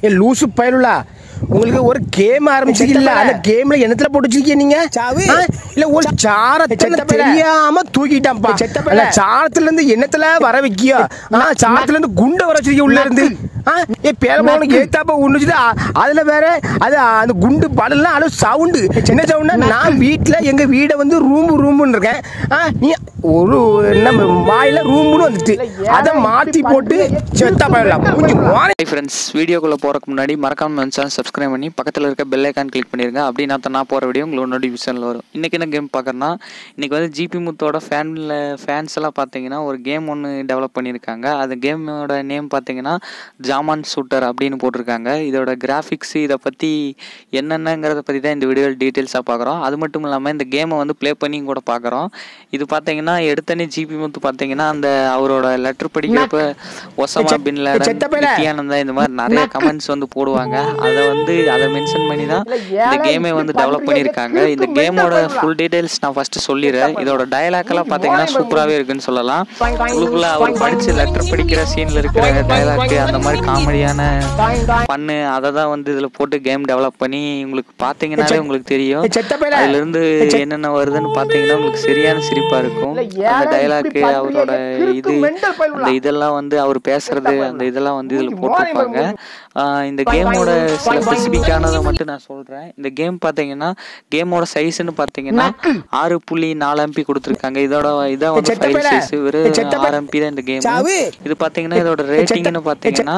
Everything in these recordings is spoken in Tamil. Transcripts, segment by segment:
லூசு பயலுலா உங்களுக்கு ஒரு கேம் ஆரம்பிச்சிருக்கீங்களா? அந்த கேம்ல என்னத்துல போட்டு வச்சிருக்கீங்க நீங்க? இல்ல ஒரு சாரத்தை தெரியாம தூக்கிட்டான்ப்பா. அந்த சாரத்துல இருந்து என்னத்துல வர வைக்கியோ? சாரத்துல இருந்து குண்டை வர வச்சிருக்கீங்க உள்ள இருந்து. பேரமாவனுக்கு ஏத்தாப்ப ஒண்ணுச்சுட்டு அதுல வேற அது அந்த குண்டு படலாம் அளவு சவுண்டு. என்ன சவுண்டா? நான் வீட்டுல எங்க வீடை வந்து ரூம்னு இருக்கேன். நீ ஒரு நம்ம வாயில ரூம்னு வந்துட்டு அதை மாத்தி போட்டு செத்தா பயலாம். ஃப்ரெண்ட்ஸ், வீடியோக்குள்ள போறதுக்கு முன்னாடி மறக்காம நம்ம சேனல் சப்ஸ்கிரைப் பண்ணி பக்கத்துல இருக்க பெல் ஐகான் கிளிக் பண்ணிருங்க. அப்படின்னா நான் போற வீடியோ உங்களுக்கு நோட்டிஃபிகேஷன்ல வரும். இன்னைக்கு என்ன கேம் பார்க்கறனா, இன்னைக்கு வந்து ஜிபி முத்தோட ஃபேன்ஸ் எல்லாம் பார்த்தீங்கன்னா ஒரு கேம் ஒன்று டெவலப் பண்ணியிருக்காங்க. அந்த கேமோட நேம் பார்த்தீங்கன்னா ஜாமான் ஷூட்டர் அப்படின்னு போட்டிருக்காங்க. இதோட கிராஃபிக்ஸ் இதை பற்றி என்னென்னங்கிறத பற்றி தான் இந்த வீடியோவில் டீட்டெயில்ஸாக பார்க்குறோம். அது மட்டும் இல்லாமல் இந்த கேமை வந்து ப்ளே பண்ணி கூட பார்க்குறோம். இது பார்த்தீங்கன்னா எடுத்தனே ஜிபி முத்து பார்த்தீங்கன்னா அந்த அவரோட லெட்டர் படிக்கிறப்ப ஒசாமா பின் லேடன், நித்யானந்தா இந்த மாதிரி நிறைய கமெண்ட்ஸ் வந்து போடுவாங்க. அதை மென்ஷன் பண்ணி தான் இந்த கேமை வந்து டெவலப் பண்ணியிருக்காங்க. இந்த கேமோட ஃபுல் டீட்டெயில்ஸ் நான் ஃபர்ஸ்ட் சொல்லிடுறேன். இதோட டயலாக் எல்லாம் பார்த்தீங்கன்னா சூப்பராகவே இருக்குன்னு சொல்லலாம். உள்ளுக்குள்ள அவர் படிச்சு லெட்டர் படிக்கிற சீன்ல இருக்கிற டயலாக் அந்த மாதிரி காமெடியான பண்ணு அதை தான் வந்து இதுல போட்டு கேம் டெவலப் பண்ணி உங்களுக்கு பார்த்தீங்கன்னாலே உங்களுக்கு தெரியும். அதுல இருந்து என்னென்ன வருதுன்னு பார்த்தீங்கன்னா உங்களுக்கு சரியான சிரிப்பா இருக்கும். அந்த டயலாக் அவரோட அந்த இதெல்லாம் வந்து அவர் பேசுறது அந்த இதெல்லாம் வந்து இதுல போட்டிருப்பாங்க. இந்த கேமோட சில ஸ்பெசிபிக்கானதை மட்டும் நான் சொல்றேன். இந்த கேம் பார்த்தீங்கன்னா கேமோட சைஸ்ன்னு பார்த்தீங்கன்னா 6.4 MB கொடுத்துருக்காங்க. இதான் வந்து ஃபைல் சைஸ். வெறும் 6 MB தான் இந்த கேம். இது பார்த்தீங்கன்னா இதோட ரேட்டிங்னு பார்த்தீங்கன்னா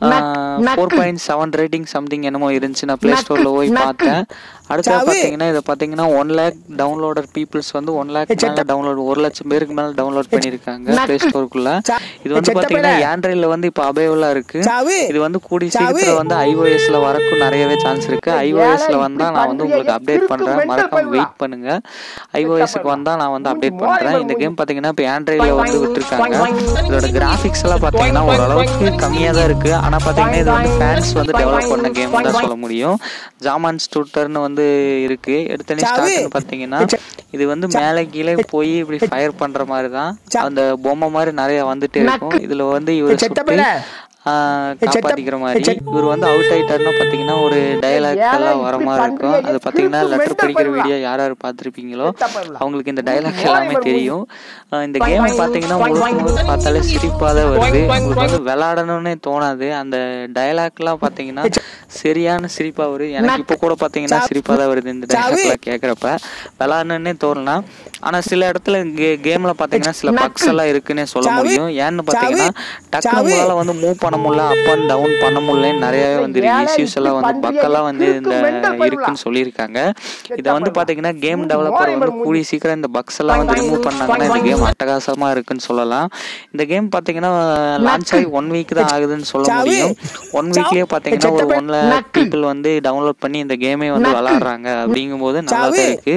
4.7 ரேட்டிங் சம்திங் என்னமோ இருந்துச்சு. நான் பிளே ஸ்டோர்ல போய் பார்த்தேன். அடுத்து பார்த்தீங்கன்னா இதை பார்த்தீங்கன்னா 1 lakh டவுன்லோடர் பீப்புள்ஸ் வந்து 1 lakh மேல டவுன்லோட் 1 லட்சம் பேருக்கு மேல டவுன்லோட் பண்ணிருக்காங்க பிளே ஸ்டோருக்குள்ள. இது வந்து பார்த்தீங்கன்னா ஆண்ட்ராய்ட்ல வந்து இப்போ அவைலபிளா இருக்கு. இது வந்து கூடிய சீக்கிரத்துல வந்து iOSல வரக்கும் நிறையவே சான்ஸ் இருக்கு. iOSல வந்தா நான் வந்து உங்களுக்கு அப்டேட் பண்றேன். மறக்காம வெயிட் பண்ணுங்க. iOSக்கு வந்தா நான் வந்து அப்டேட் பண்றேன். இந்த கேம் பார்த்தீங்கன்னா இப்போ ஆண்ட்ராய்ட்ல வந்து விட்டுருக்காங்க. இதோட கிராஃபிக்ஸ் எல்லாம் பார்த்தீங்கன்னா ஓரளவுக்கு கம்மியா தான் இருக்கு. ஆனா பார்த்தீங்கன்னா இது வந்து ஃபேன்ஸ் வந்து டெவலப் பண்ண கேம் தான் சொல்ல முடியும். ஜாமான் ஷூட்டர்னு வந்து இருக்கு. எடுத்தனே ஸ்டார்ட்னு பார்த்தீங்கன்னா இது வந்து மேலே கீழே போய் இப்படி ஃபயர் பண்ற மாதிரி தான் அந்த பொம்மை மாதிரி நிறைய வந்துட்டே இருக்கும். இதுல வந்து இவர் சுட்டு காப்பாத்திக்கிற மாதிரி. இவர் வந்து அவுட் ஆயிட்டாருன்னா பாத்தீங்கன்னா ஒரு டயலாக் எல்லாம் வர மாதிரி இருக்கும். அது பாத்தீங்கன்னா லெட்டர் படிக்கிற வீடியோ யார் பார்த்திருப்பீங்களோ அவங்களுக்கு இந்த டயலாக் எல்லாமே தெரியும். இந்த கேம் பாத்தீங்கன்னா முழுக்க பார்த்தாலே சிரிப்பாக வருது. உங்களுக்கு வந்து விளையாடணும்னே தோணாது. அந்த டயலாக் எல்லாம் பாத்தீங்கன்னா சரியான சிரிப்பா வரும். எனக்கு இப்போ கூட பாத்தீங்கன்னா சிரிப்பா தான் வருது இந்த டயலாக்லாம் கேட்கறப்ப. விளையாடணும்னே தோணலாம். ஆனா சில இடத்துல கேம்ல பாத்தீங்கன்னா சில பக்ஸ் எல்லாம் இருக்குன்னே சொல்ல முடியும். ஏன்னு பாத்தீங்கன்னா டக்குனு உங்களால வந்து மூவ் பண்ண முடியல, அப் அண்ட் டவுன் பண்ண முடியலன்னு நிறையவே வந்து இஷ்யூஸ் எல்லாம் வந்து பக்கெல்லாம் வந்து இந்த இருக்குன்னு சொல்லியிருக்காங்க. இதை வந்து பாத்தீங்கன்னா கேம் டெவலப்பர் வந்து கூடிய சீக்கிரம் இந்த பக்ஸ் எல்லாம் வந்து ரிமூவ் பண்ணாங்கன்னா இந்த கேம் அட்டகாசமா இருக்குன்னு சொல்லலாம். இந்த கேம் பாத்தீங்கன்னா லான்ச் ஆகி 1 week தான் ஆகுதுன்னு சொல்ல முடியும். 1 weekலயே பாத்தீங்கன்னா ஒரு 1 lakh people வந்து டவுன்லோட் பண்ணி இந்த கேமே வந்து விளையாடுறாங்க. அப்படிங்கும் போது நல்லா தான் இருக்கு.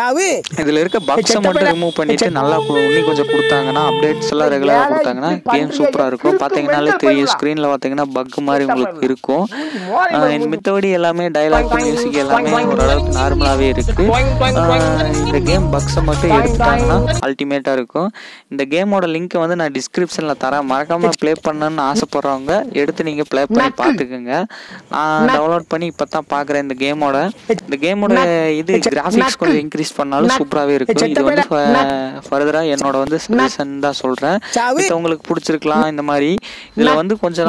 இதுல இருக்க பக்ஸை மட்டும் ரிமூவ் பண்ணிட்டு நல்லா இன்னும் கொஞ்சம் கொடுத்தாங்கன்னா அப்டேட்ஸ் எல்லாம் ரெகுலரா கொடுத்தாங்கன்னா கேம் சூப்பரா இருக்கும். பாத்தீங்கன்னாலே தெரியும் ஸ்கிரீன்ல பாத்தீங்கன்னா பக் மாதிரி உங்களுக்கு இருக்கும். மித்தபடி எல்லாமே டயலாக் மியூசிக் எல்லாமே ஓரளவுக்கு நார்மலாவே இருக்கு. இந்த கேம் பக்ஸை மட்டும் எடுத்துட்டாங்கன்னா அல்டிமேட்டா இருக்கும். இந்த கேமோட லிங்க் வந்து நான் டிஸ்கிரிப்ஷன்ல தரேன். மறக்காம ப்ளே பண்ணணும்னு ஆசைப்படுறவங்க எடுத்து நீங்க ப்ளே பண்ணி பாத்துக்கோங்க. நான் டவுன்லோட் பண்ணி இப்பதான் பாக்குறேன். இந்த கேமோட இது கிராபிக்ஸ் கொஞ்சம் இன்க்ரீஸ் பண்ணாலும் சூப்பராகவே இருக்கும். இது வந்து ஃபர்தரா என்னோட வந்து சஜஷன் தான் சொல்றேன். உங்களுக்கு பிடிச்சிருக்கலாம். இந்த மாதிரி இதுல வந்து கொஞ்சம்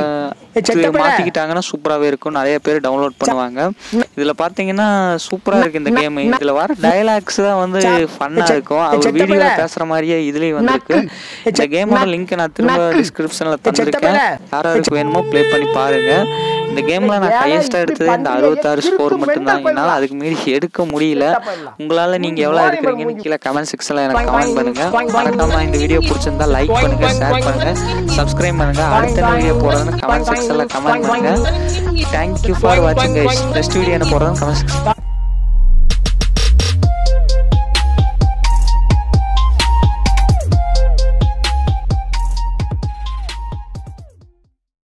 மாத்திக்கிட்டாங்கன்னா சூப்பராகவே இருக்கும். நிறைய பேர் டவுன்லோட் பண்ணுவாங்க. இதுல பாத்தீங்கன்னா சூப்பரா இருக்கு இந்த கேம். இதுல வர டயலாக்ஸ் தான் வந்து ஃபன்னா இருக்கும். அவர் வீடியோல பேசுற மாதிரியே இதுலயும் வந்திருக்கு. இந்த கேமோட லிங்க் நான் திரும்ப டிஸ்கிரிப்ஷன்ல தந்திருக்கேன். யாராருக்கு வேணுமோ ப்ளே பண்ணி பாருங்க. இந்த கேம்ல நான் ஹையஸ்டா எடுத்தது இந்த 66 ஸ்கோர் மட்டும்தான். என்னால அதுக்கு மீறி எடுக்க முடியல. உங்களால நீங்க எவ்வளவு எடுக்கிறீங்கன்னு கீழே கமெண்ட் செக்ஷன்ல எனக்கு கமெண்ட் பண்ணுங்க. மறக்காம இந்த வீடியோ பிடிச்சிருந்தா லைக் பண்ணுங்க, ஷேர் பண்ணுங்க, சப்ஸ்கிரைப் பண்ணுங்க. அடுத்த வீடியோ போடுறதுன்னு கமெண்ட் செக்ஷன்ல கமெண்ட் பண்ணுங்க. தேங்க்யூ ஃபார் வாட்சிங் கைஸ். நெக்ஸ்ட் வீடியோ என்ன போடுறதுன்னு கமெண்ட் செக்ஷன்